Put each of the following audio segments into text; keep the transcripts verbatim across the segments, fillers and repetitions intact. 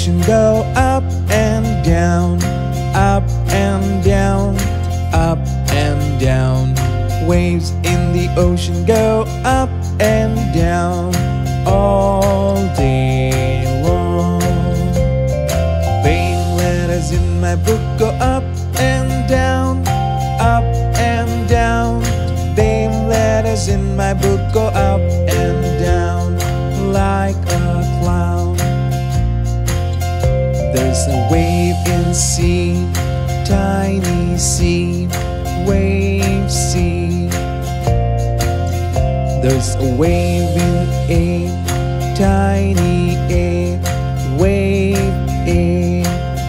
ocean go up and down, up and down, up and down. Waves in the ocean go up and down all day long. Paying letters in my book go up and down, up and down. Paying letters in my book go up and down like a clown. There's a wave in sea, tiny sea, wave sea. There's a wave in A, tiny A, wave A.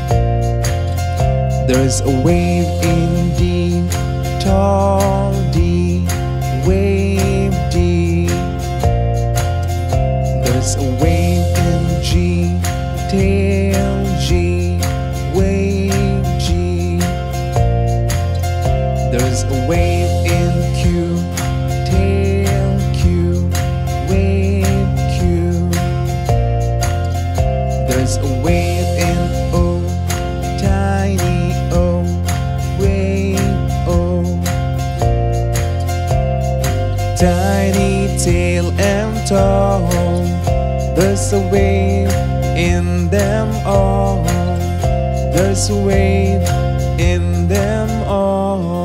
There's a wave in D, tall D, wave D. There's a wave in G, tail G, wave G. There's a wave in Q, tail Q, wave Q. There's a wave in O, tiny O, wave O. Tiny tail and tall, there's a wave in them all. There's a wave in them all.